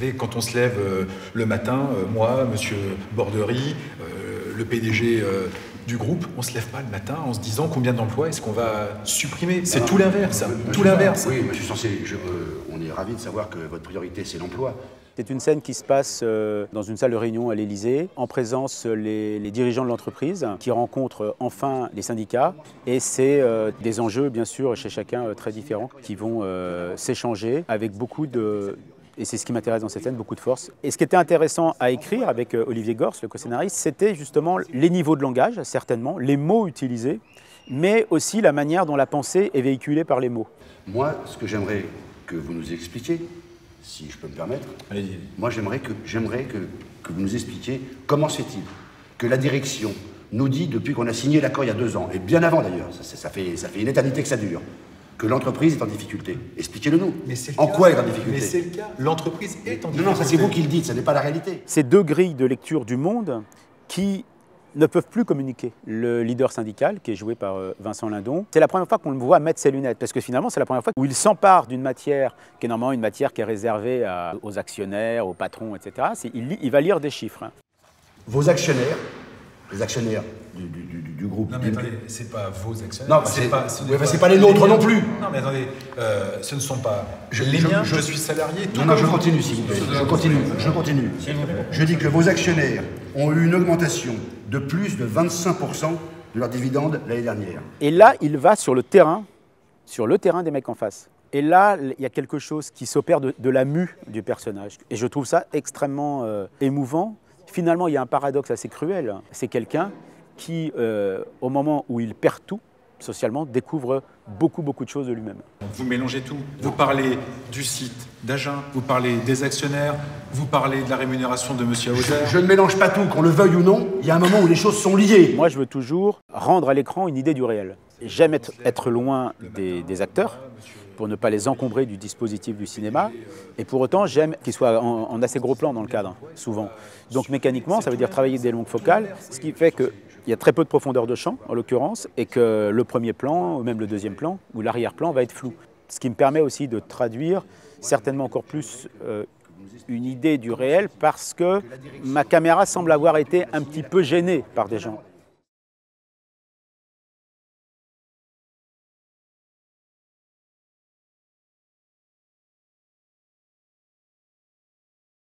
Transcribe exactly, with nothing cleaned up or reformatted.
savez, quand on se lève euh, le matin, euh, moi, monsieur Borderie, euh, le P D G euh, du groupe, on ne se lève pas le matin en se disant combien d'emplois est-ce qu'on va supprimer. C'est tout l'inverse, tout l'inverse. Oui, monsieur Sensé, je, euh, on est ravis de savoir que votre priorité, c'est l'emploi. C'est une scène qui se passe dans une salle de réunion à l'Élysée, en présence les, les dirigeants de l'entreprise qui rencontrent enfin les syndicats. Et c'est euh, des enjeux, bien sûr, chez chacun euh, très différents, qui vont euh, s'échanger avec beaucoup de... Et c'est ce qui m'intéresse dans cette scène, beaucoup de force. Et ce qui était intéressant à écrire avec euh, Olivier Gors, le co-scénariste, c'était justement les niveaux de langage, certainement, les mots utilisés, mais aussi la manière dont la pensée est véhiculée par les mots. Moi, ce que j'aimerais que vous nous expliquiez, si je peux me permettre, allez-y. Moi j'aimerais que, j'aimerais que, que vous nous expliquiez comment se fait-il que la direction nous dit, depuis qu'on a signé l'accord il y a deux ans, et bien avant d'ailleurs, ça, ça, fait, ça fait une éternité que ça dure, que l'entreprise est en difficulté. Expliquez-le nous. Mais c'est en cas. quoi elle est en difficulté? Mais c'est le cas. L'entreprise est en difficulté. Non, non, ça c'est vous qui le dites, ça n'est pas la réalité. Ces deux grilles de lecture du monde qui ne peuvent plus communiquer. Le leader syndical, qui est joué par Vincent Lindon, c'est la première fois qu'on le voit mettre ses lunettes, parce que finalement, c'est la première fois où il s'empare d'une matière qui est normalement une matière qui est réservée à, aux actionnaires, aux patrons, et cetera. Il, il va lire des chiffres. Hein. Vos actionnaires, les actionnaires du, du, du, du groupe... Non mais attendez, c'est pas vos actionnaires. Non, c'est pas, pas, pas, pas les nôtres non plus. Non mais attendez, euh, ce ne sont pas je, les je, miens, je, je suis salarié. Non, non, je continue s'il vous plaît. Je continue, je continue. Je dis que vos actionnaires ont eu une augmentation de plus de vingt-cinq pour cent de leurs dividendes l'année dernière. Et là, il va sur le terrain, sur le terrain des mecs en face. Et là, il y a quelque chose qui s'opère de, de la mue du personnage. Et je trouve ça extrêmement euh, émouvant. Finalement, il y a un paradoxe assez cruel. C'est quelqu'un qui, euh, au moment où il perd tout, socialement, découvre beaucoup, beaucoup de choses de lui-même. Vous mélangez tout. Vous parlez du site d'Agen, vous parlez des actionnaires, vous parlez de la rémunération de M. Hauser. Je, je ne mélange pas tout, qu'on le veuille ou non. Il y a un moment où les choses sont liées. Moi, je veux toujours rendre à l'écran une idée du réel. J'aime être, être loin des, des acteurs, pour ne pas les encombrer du dispositif du cinéma. Et pour autant, j'aime qu'ils soient en, en assez gros plan dans le cadre, souvent. Donc mécaniquement, ça veut dire travailler des longues focales, ce qui fait qu'il y a très peu de profondeur de champ, en l'occurrence, et que le premier plan, ou même le deuxième plan, ou l'arrière-plan va être flou. Ce qui me permet aussi de traduire certainement encore plus euh, une idée du réel, parce que ma caméra semble avoir été un petit peu gênée par des gens.